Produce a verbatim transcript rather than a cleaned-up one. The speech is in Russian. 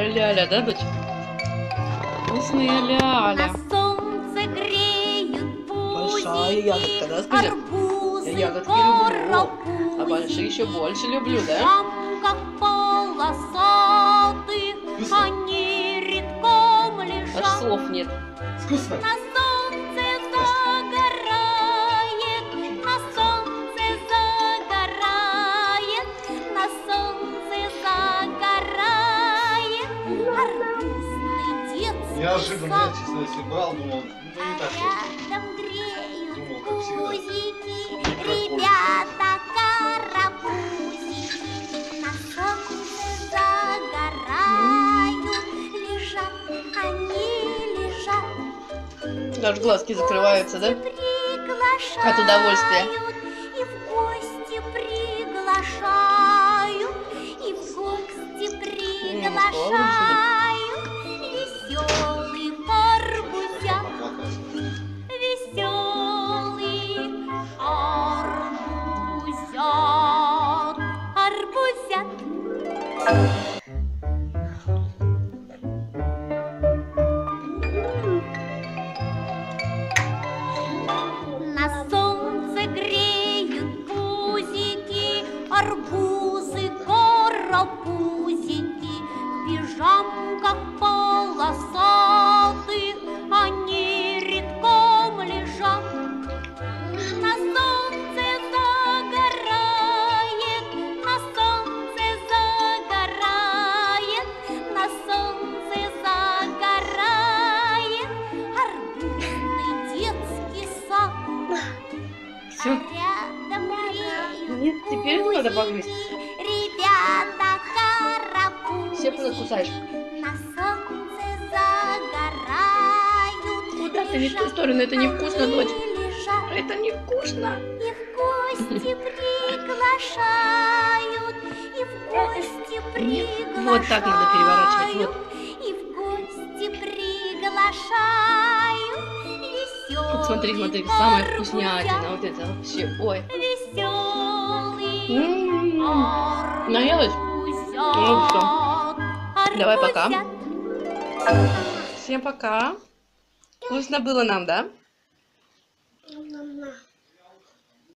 Вкусная ляля, да, дочь? Вкусная ляля. Большая ягодка, да, скажи? Я ягодки люблю. А большие еще больше люблю, да? Аж слов нет. Вкусно. На солнце загорает, на солнце загорает, на солнце загорает арбузный детский Неожиданно, я, сад. честно, если брал, думал, ну не так просто. Рядом греют Думал, как всегда. пузики, ребята карапузики. На солнце загорают, лежат, они лежат. Даже глазки закрываются, да? Приглашают, От удовольствия. и в гости приглашают, и в гости приглашают. Веселый арбузяк, веселый арбузяк, арбузяк. На солнце греют пузики, арбузы, карапузики. В пижамках полосатых они редком лежат. На солнце загорает, на солнце загорает, на солнце загорает арбузный детский сад. Все. Рядом греют Нет, теперь это надо погрызть. ребята карапузики. Все кусаешь. На солнце загорают. Куда ты не в ту сторону? Это невкусно, дочь. Лежат, Это невкусно. и в гости приглашают, и в гости приглашают. Вот так надо переворачивать, вот. И в гости приглашают. Веселый Вот смотри, смотри, самая вкуснятина. Вот это вообще. Ой. Веселый М-м-м. арбузяк. Наелась? Ну всё. Давай пока. Арбузяк. Всем пока. Вкусно было нам, да?